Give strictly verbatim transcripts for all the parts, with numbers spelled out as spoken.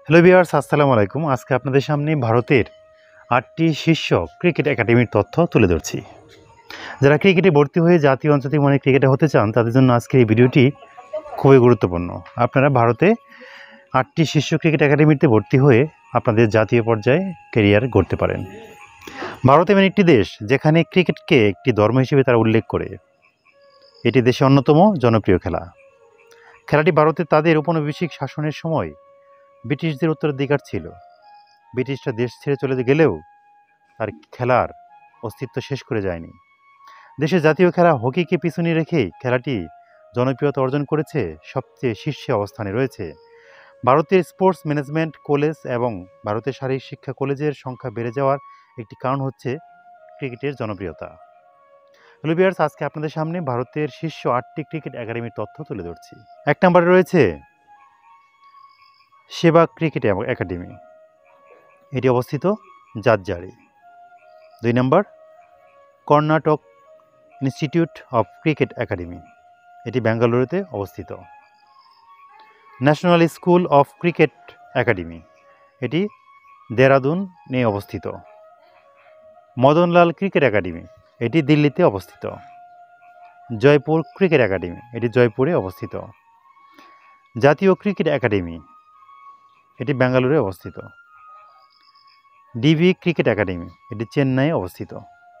Hello viewers, আসসালামু আলাইকুম। আজকে আপনাদের সামনে ভারতের আটটি শীর্ষ ক্রিকেট একাডেমির তথ্য তুলে ধরছি। যারা ক্রিকেটে ভর্তি হয়ে জাতীয় আন্তর্জাতিক মানের ক্রিকেটে হতে চান তাদের জন্য আজকের এই ভিডিওটি খুবই গুরুত্বপূর্ণ। আপনারা ভারতে আটটি শীর্ষ ক্রিকেট একাডেমিতে ভর্তি হয়ে আপনাদের জাতীয় পর্যায়ে ক্যারিয়ার গড়তে পারেন। ভারত এমন একটি দেশ যেখানে ক্রিকেটকে একটি ধর্ম হিসেবে তারা উল্লেখ করে। এটি দেশের অন্যতম জনপ্রিয় খেলা। খেলাটি ভারতে তাদের ঔপনিবেশিক শাসনের সময় ব্রিটিশদের উত্তরাধিকার ছিল। ব্রিটিশরা দেশ ছেড়ে চলে গেলেও তার খেলার অস্তিত্ব শেষ করে যায়নি। দেশের জাতীয় খেলা হকিকে পিছনে রেখেই খেলাটি জনপ্রিয়তা অর্জন করেছে, সবচেয়ে শীর্ষে অবস্থানে রয়েছে। ভারতের স্পোর্টস ম্যানেজমেন্ট কলেজ এবং ভারতের শারীরিক শিক্ষা কলেজের সংখ্যা বেড়ে যাওয়ার একটি কারণ হচ্ছে ক্রিকেটের জনপ্রিয়তা। হ্যালো ভিউয়ার্স, আজকে আপনাদের সামনে ভারতের শীর্ষ আটটি ক্রিকেট একাডেমির তথ্য তুলে ধরছি। এক নম্বরে রয়েছে সেহবাগ ক্রিকেট একাডেমি, এটি অবস্থিত জাতজারি। দুই নম্বর Karnataka institute of cricket academy, এটি বেঙ্গালুরুতে অবস্থিত। National school of cricket academy, এটি দেরাদুনে অবস্থিত। মদনলাল ক্রিকেট একাডেমি, এটি দিল্লিতে অবস্থিত। জয়পুর ক্রিকেট একাডেমি, এটি জয়পুরে অবস্থিত। জাতীয় ক্রিকেট একাডেমি, এটি বেঙ্গালুরুতে অবস্থিত। ডিভি ক্রিকেট একাডেমি, এটি চেন্নাইয়ে অবস্থিত।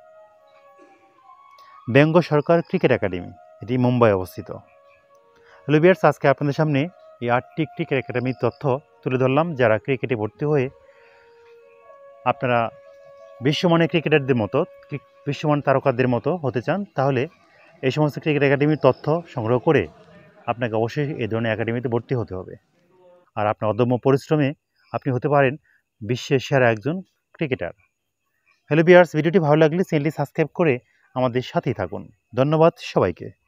বেঙ্গ সরকার ক্রিকেট একাডেমি, এটি মুম্বাই অবস্থিত। হ্যালো ভিউয়ার্স, আজকে আপনাদের সামনে এই আটটি ক্রিকেট একাডেমির তথ্য তুলে ধরলাম। যারা ক্রিকেটে ভর্তি হয়ে আপনারা বিশ্বমানের ক্রিকেটারদের মতো বিশ্বমান তারকাদের মতো হতে চান, তাহলে এই সমস্ত ক্রিকেট একাডেমির তথ্য সংগ্রহ করে আপনাকে অবশ্যই এই ধরনের একাডেমিতে ভর্তি হতে হবে। আর আপনার অদম্য পরিশ্রমে আপনি হতে পারেন বিশ্বের সেরা একজন ক্রিকেটার। হ্যালো ভিউয়ার্স, ভিডিওটি ভালো লাগলে চ্যানেলটি সাবস্ক্রাইব করে আমাদের সাথেই থাকুন। ধন্যবাদ সবাইকে।